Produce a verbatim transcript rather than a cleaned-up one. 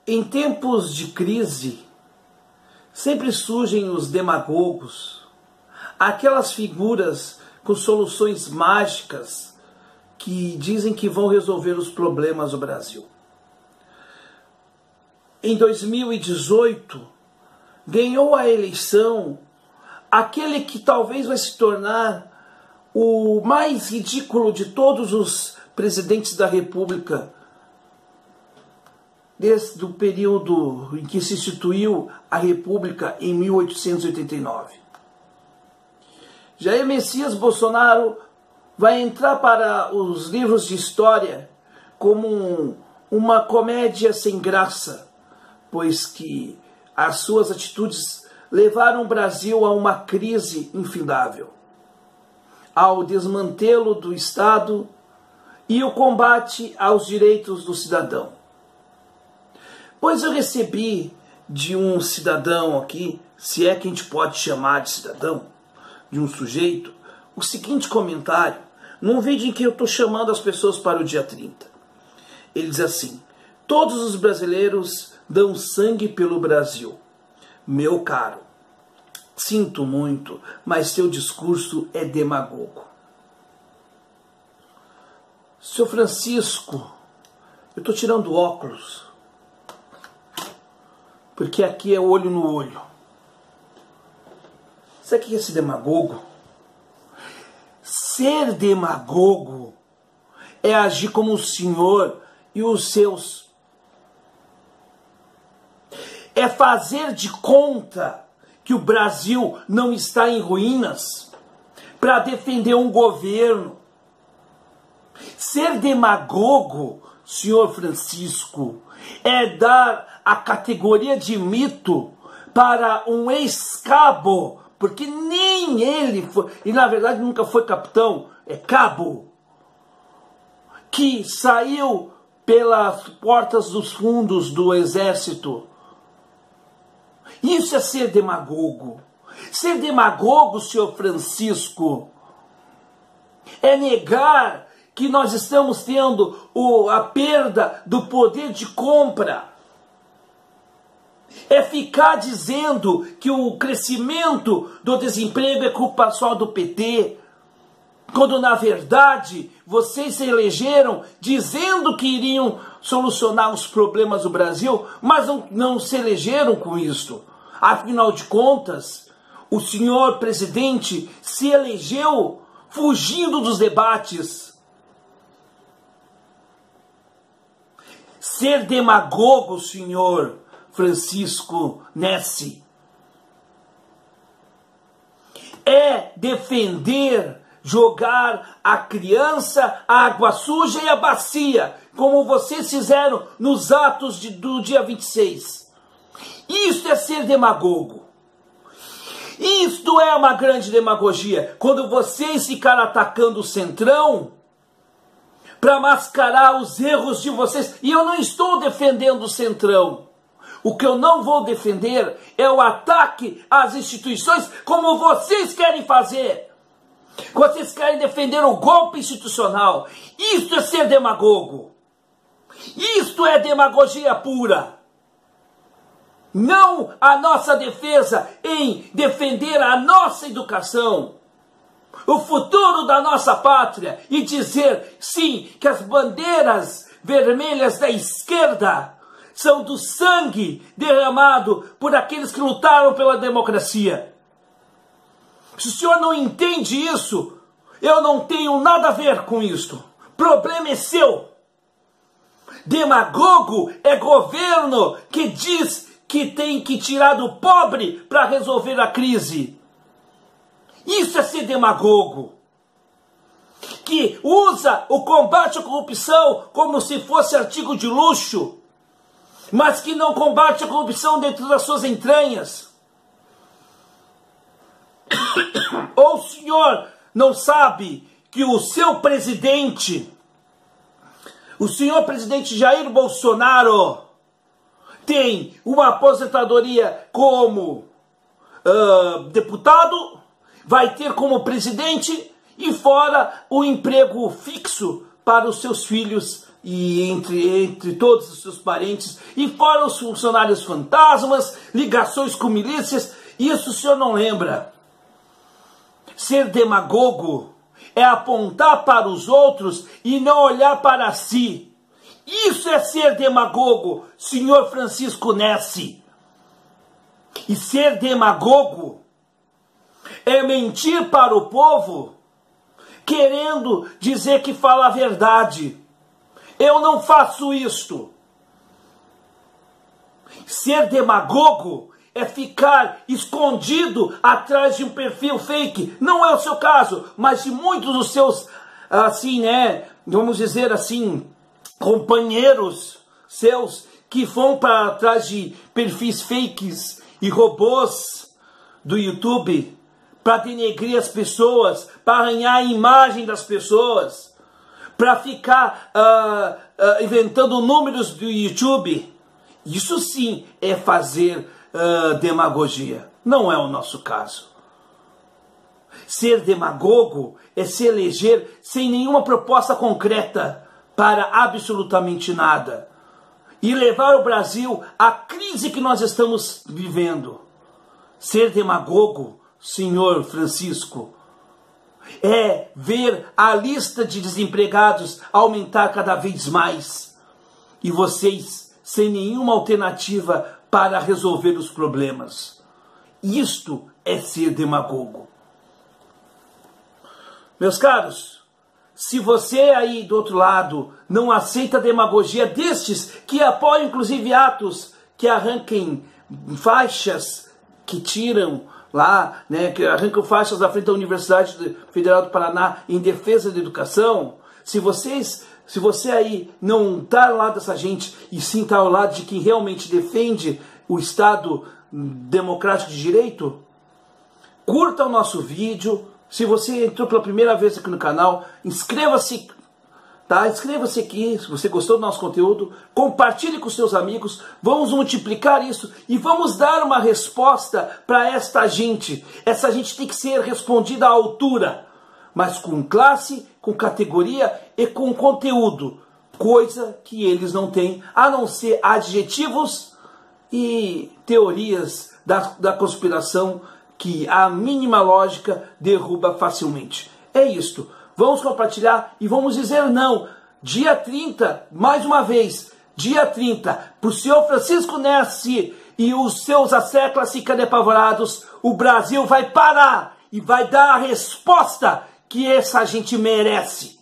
Em tempos de crise, sempre surgem os demagogos, aquelas figuras com soluções mágicas que dizem que vão resolver os problemas do Brasil. Em dois mil e dezoito, ganhou a eleição aquele que talvez vai se tornar o mais ridículo de todos os presidentes da República, desde o período em que se instituiu a República em mil oitocentos e oitenta e nove. Jair Messias Bolsonaro vai entrar para os livros de história como um, uma comédia sem graça, pois que as suas atitudes levaram o Brasil a uma crise infindável, ao desmantelo do Estado e o combate aos direitos do cidadão. Pois eu recebi de um cidadão aqui, se é que a gente pode chamar de cidadão, de um sujeito, o seguinte comentário, num vídeo em que eu estou chamando as pessoas para o dia trinta. Ele diz assim: todos os brasileiros dão sangue pelo Brasil. Meu caro, sinto muito, mas seu discurso é demagogo. Seu Francisco, eu estou tirando óculos, porque aqui é olho no olho. Sabe o que é esse demagogo? Ser demagogo é agir como o senhor e os seus. É fazer de conta que o Brasil não está em ruínas para defender um governo. Ser demagogo, senhor Francisco, é dar a categoria de mito para um ex-cabo, porque nem ele foi, e na verdade nunca foi capitão, é cabo, que saiu pelas portas dos fundos do exército. Isso é ser demagogo. Ser demagogo, senhor Francisco, é negar que nós estamos tendo o, a perda do poder de compra. É ficar dizendo que o crescimento do desemprego é culpa só do P T, quando na verdade vocês se elegeram dizendo que iriam solucionar os problemas do Brasil, mas não, não se elegeram com isso. Afinal de contas, o senhor presidente se elegeu fugindo dos debates. Ser demagogo, senhor Francisco Nessi, é defender jogar a criança, a água suja e a bacia, como vocês fizeram nos atos de, do dia vinte e seis. Isso é ser demagogo. Isto é uma grande demagogia, quando vocês ficaram atacando o Centrão para mascarar os erros de vocês. E eu não estou defendendo o Centrão. O que eu não vou defender é o ataque às instituições como vocês querem fazer. Vocês querem defender o golpe institucional. Isto é ser demagogo. Isto é demagogia pura. Não a nossa defesa em defender a nossa educação, o futuro da nossa pátria, e dizer sim que as bandeiras vermelhas da esquerda são do sangue derramado por aqueles que lutaram pela democracia. Se o senhor não entende isso, eu não tenho nada a ver com isso. Problema é seu. Demagogo é governo que diz que tem que tirar do pobre para resolver a crise. Isso é ser demagogo. Que usa o combate à corrupção como se fosse artigo de luxo, mas que não combate a corrupção dentro das suas entranhas. Ou o senhor não sabe que o seu presidente, o senhor presidente Jair Bolsonaro, tem uma aposentadoria como uh, deputado, vai ter como presidente e fora o emprego fixo para os seus filhos e entre, entre todos os seus parentes, e fora os funcionários fantasmas, ligações com milícias. Isso o senhor não lembra? Ser demagogo é apontar para os outros e não olhar para si. Isso é ser demagogo, senhor Francisco Nessi. E ser demagogo é mentir para o povo, querendo dizer que fala a verdade. Eu não faço isto. Ser demagogo é ficar escondido atrás de um perfil fake. Não é o seu caso, mas de muitos dos seus, assim, né, vamos dizer assim, companheiros seus que vão para trás de perfis fakes e robôs do YouTube para denegrir as pessoas, para arranhar a imagem das pessoas, para ficar uh, uh, inventando números do YouTube. Isso sim é fazer uh, demagogia. Não é o nosso caso. Ser demagogo é se eleger sem nenhuma proposta concreta para absolutamente nada e levar o Brasil à crise que nós estamos vivendo. Ser demagogo, senhor Francisco, é ver a lista de desempregados aumentar cada vez mais e vocês sem nenhuma alternativa para resolver os problemas. Isto é ser demagogo. Meus caros, se você aí do outro lado não aceita a demagogia destes que apoiam inclusive atos que arranquem faixas, que tiram lá, né, que arrancam faixas da frente da Universidade Federal do Paraná em defesa da educação, se vocês, se você aí não está ao lado dessa gente e sim está ao lado de quem realmente defende o Estado democrático de direito, curta o nosso vídeo. Se você entrou pela primeira vez aqui no canal, inscreva-se, tá? Inscreva-se aqui, se você gostou do nosso conteúdo, compartilhe com seus amigos, vamos multiplicar isso e vamos dar uma resposta para esta gente. Essa gente tem que ser respondida à altura, mas com classe, com categoria e com conteúdo, coisa que eles não têm, a não ser adjetivos e teorias da, da conspiração que a mínima lógica derruba facilmente. É isto. Vamos compartilhar e vamos dizer não. Dia trinta, mais uma vez, dia trinta, para o senhor Francisco Nessi e os seus asseclas ficando apavorados, o Brasil vai parar e vai dar a resposta que essa gente merece.